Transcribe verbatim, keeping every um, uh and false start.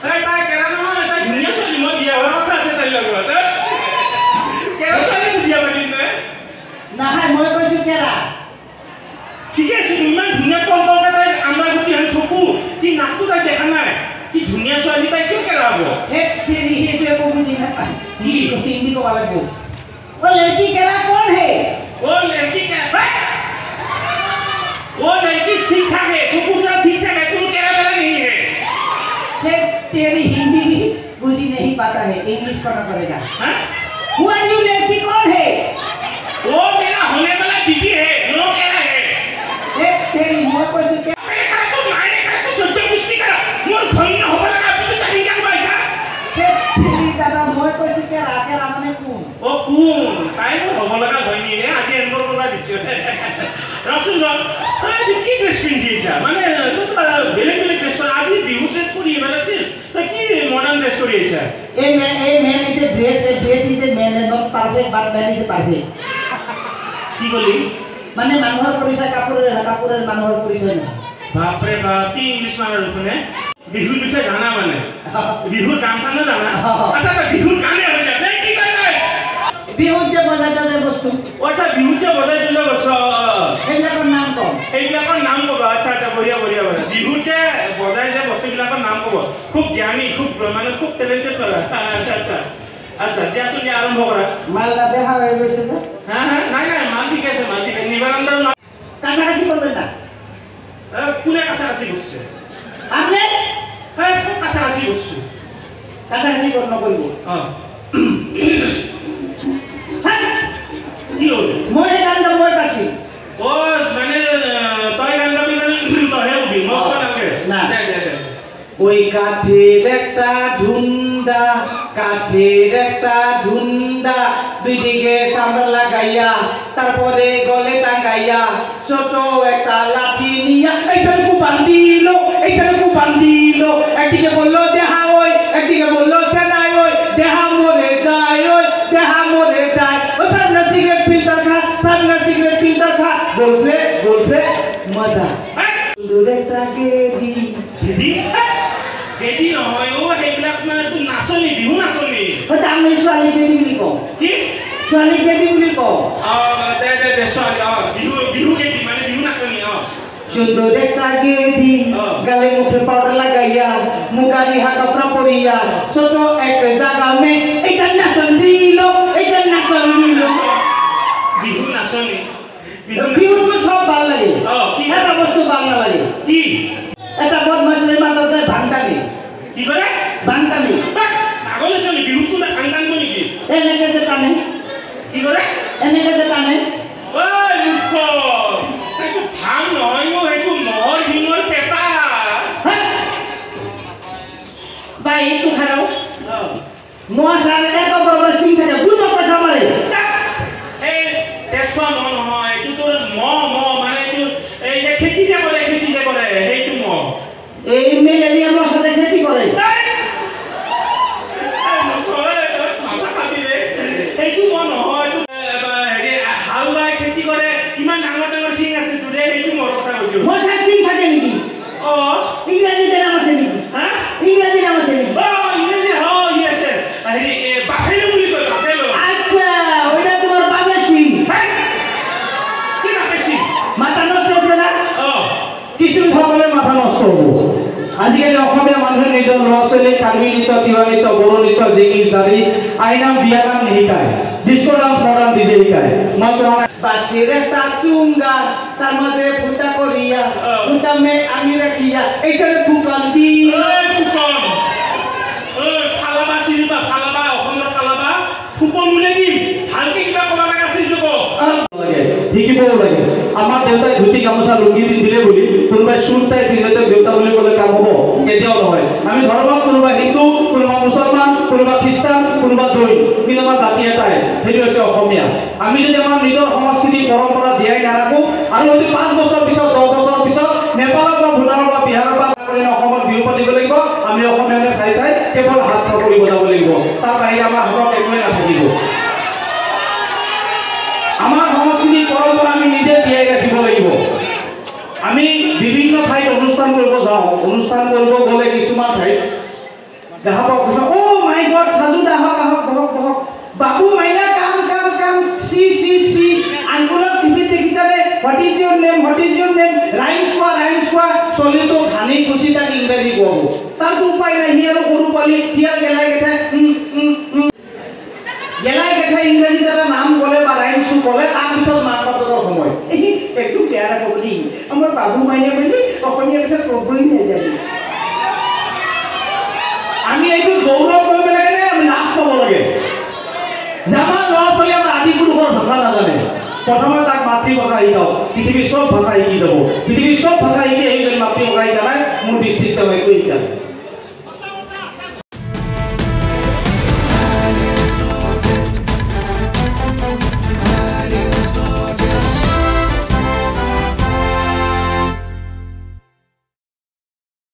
এই তাই কেৰা নহয় তাই ধুনীয়া ছোৱালী মই বিয়া হোৱাৰ কথা আছে তাইৰ লগত কেৰা ছোৱালী বিয়া পাতিম নে নহয় মই কৈছো কেৰা ঠিকে আছে ইমান ধুনীয়া কম্পাউণ্ডে তাই আমাৰ গুটি হেন চকু কি নাকটো তাই দেখা নাই কি ধুনীয়া ছোৱালী তাই কিয় কেৰা হ'ব হে তেৰি হেতু একো বুজি নাপায় কি হিন্দী ক'ব লাগিব ओ लड़की केरा कौन है ओ लड़की क्या वो लड़की ठीक ठाक है सुपुत्र ठीक ठाक है तुम केरा केरा नहीं है हे तेरी हिंदी भी बुझी नहीं पाता है इंग्लिश पढ़ना पड़ेगा हाँ हु आर यू लड़की कौन है वो मेरा होने वाला दीदी है नो केरा है हे तेरी मोर को से क्या मेरे का तो मारे का तो सत्य मुस्ती का मोर भई न होबा लगा तू तो नहीं जान पाएगा हे तेरी दादा मोर को से क्या राके रामने कौन ओ कौन ताई को होबा लगा भई ने आज एंडर करा दिछो रसुन र आज की ड्रेस पिंदी छ माने तो बेले बेले ड्रेस पर आज बिहु ड्रेस परी माने छ त की मॉडर्न ड्रेस परी छ a man a man is a dress a dress is a man and not perfect but man is a perfect की बोली माने মানুহৰ পৰিচয় কাপোৰৰ কাপোৰৰ মানুহৰ পৰিচয় নহয় बाप रे बाप की इंग्लिश मारा रुकने बिहु बिखे जाना माने बिहु गान सा न जाना अच्छा तो बिहु गाने हो जाते की कर रहे बिहु जे बजाता जे बस्तु अच्छा बिहु जे बजाय दिलो बच्चा এইবিলাকৰ নাম কম এইবিলাকৰ নাম কব আচ্ছা আচ্ছা বঢ়িয়া বঢ়িয়া বঢ়িয়া বিহু যে বজাই যে বস্তুবিলাকৰ নাম কব খুব জ্ঞানী খুব মানে খুব ট্যালেন্টেড কৰা আচ্ছা আচ্ছা আচ্ছা দিয়া শুনি আৰম্ভ কৰা মালদা বেহা হৈ গৈছে যে হ্যাঁ হ্যাঁ নাই নাই মাল ঠিক আছে মাল ঠিক আছে নিবাৰণ্ডৰ কাছাকাছি করবেন না কোনে কাছাকাছি করছে আপনি হ্যাঁ খুব কাছাকাছি করছে কাছাকাছি করন করব হ্যাঁ কি হল মই গান মই কাছি ও মানে তাই গান গাবি গানি তো হে উবি মত লাগে না দে দে দে ওই কাঠের একটা ঢুন্ডা কাঠের একটা ঢুন্ডা দুই দিকে সামনে লাগাইয়া তারপরে গলে টাঙ্গাইয়া ছোট একটা লাঠি নিয়া এইখানে কু বান্ধিল এইখানে কু বান্ধিল একদিকে বললো দেহা ওই একদিকে বললো সেনাই ওই দেহা মরে যায় ওই দেহা মরে যায় ও সামনে সিগারেট ফিল্টার খা সামনে সিগারেট ফিল্টার খা বলবে বলবে মজা একটা গেদি গেদি গেদি নহয় ও হেইবিলাক মানে তু নাচনি বিহু নাচনি ও আমি ছোৱালী গেদি বুলি কওঁ কি ছোৱালী গেদি বুলি কওঁ আ দে দে দে ছোৱালী আ বিহু বিহু গেদি মানে বিহু নাচনি আ সুন্দর একটা গেদি গালে মুখে পাউডার লাগাইয়া মুগারি হাত কাপড় পরিয়া ছোট একটা জায়গা মে এই নাচন দিল এই নাচন দিল বিহু নাচনি বিহু তো সব ভালো লাগে ও কি এটা বস্তু ভালো লাগে কি এটা বদমাশের মাথাতে ভাঙটানি কি করে ভাঙটানি পাগল আছে নি বিহু তো ভাঙটানি কই কি এনেকে যে টানে কি করে এনেকে যে টানে ওই মূর্খ একটু ভাঙ নয় ও একটু মহর হিমর পেপা ভাই একটু খারাপ মহাশালে এত বড় বড় সিং থাকে দুটো পয়সা মারে এই তেজপা ম নহয় এইটো তোৰ ম ম মানে এইটো এই যে খেতি যে কৰে খেতি যে কৰে সেইটো ম এই মেলেৰিয়া মশাতে খেতি কৰে সেইটো ম নহয় হেৰি হাল বাই খেতি কৰে ইমান ডাঙৰ ডাঙৰ সিং আছে তোৰে সেইটো মোৰ কথা কৈছো মশাৰ সিং থাকে নেকি অ ইংৰাজীতে নাম আছে নেকি হা ইংৰাজী নাম আছে নেকি অ ইংৰাজী হ ই আছে হেৰি বাফেলো বুলি কয় বাফেলো আচ্ছা ওইটা তোমার বাপের সিং কি বাফেছি মাথা নষ্ট হচ্ছে না অ কিছু সকলে মাথা নষ্ট হব আজিকালি অসমীয়া মানুহে নিজৰ ল'ৰা ছোৱালীক কাৰ্বি নৃত্য তিৱা নৃত্য বড়ো নৃত্য জিকিৰ জাৰি আইনাম বিয়ানাম নিশিকায় ডিস্কো ডান্স মডাৰ্ণ ডিজে শিকায় মই কোৱা নাই বাঁশিৰ এটা চুংগা তাৰ মাজে ফুটা কৰিয়া ফুটা মে আনি ৰাখিয়া এইখানে ফুকন দি এই ফুকন এই ফালাবা চিনিবা ফালাবা অসমৰ ফালাবা ফুকন বুলি দিম ভালকে কিবা ক'ব লাগে আছিল যুগ শিকিবও লাগে আমাৰ দেউতাই ধুতি গামোচা লুঙ্গি পিন্ধিলে বুলি কোনোবাই চুট টাই পিন্ধিলে দেউতা বুলি ক'লে কাম হ'ব কেতিয়াও নহয় আমি ধৰ্মত কোনোবা হিন্দু কোনোবা মুছলমান কোনোবা খ্ৰীষ্টান কোনোবা জৈন কিন্তু আমাৰ জাতি এটাই সেইটো হৈছে অসমীয়া আমি যদি আমাৰ নিজৰ সংস্কৃতি পৰম্পৰা জীয়াই নাৰাখো আৰু যদি পাঁচ বছৰ পিছত দহ বছৰ পিছত নেপালৰ পৰা ভূটানৰ পৰা বিহাৰৰ পৰা অসমত বিহু পাতিব লাগিব আমি অসমীয়ানে চাই চাই কেৱল হাত চাপৰি বজাব লাগিব তাৰ বাহিৰে আমাৰ হাতত একোৱেই নাথাকিব আমাৰ সংস্কৃতি পৰম্পৰা আমি নিজে জীয়াই ৰাখিব লাগিব আমি বিভিন্ন ঠাইত অনুষ্ঠান কৰিব যাওঁ অনুষ্ঠান কৰিব গ'লে কিছুমান ঠাইত দেখা পাওঁ কৈছে অ মাই গড সাজু দা আহক আহক বহক বহক বাবু মাইনা কাম কাম কাম সি সি সি আঙ্গুলত টিভি দেখিছানে what is your name what is your name rhymes কোৱা ৰাইমছ কোৱা চলিটো খানি খুচি তাক ইংৰাজী ক'ব তাৰতো উপায় নাই সি আৰু সৰু পোৱালি সি আৰু গেলাই গেঠাই গেলাই গেঠাই ইংৰাজীত এটা নাম ক'লে বা ৰাইমছটো ক'লে তাৰপিছত মাক বাপেকৰ সময় একটু বেয়া নাপাব দেই আমাৰ বাবু মাইনা বুলি অসমীয়া কথা ক'বই নাজানে আমি এইটো গৌৰৱ কৰিব লাগে নে আমি লাজ পাব লাগে যে আমাৰ ল'ৰা ছোৱালী আমাৰ আদি পুৰুষৰ ভাষা নাজানে প্ৰথমে তাক মাতৃভাষা শিকাও পৃথিৱীৰ চব ভাষা শিকি যাব পৃথিৱীৰ চব ভাষা শিকি আহি যদি মাতৃভাষা শিকা নাই মোৰ দৃষ্টিত তেওঁ একো শিকা নাই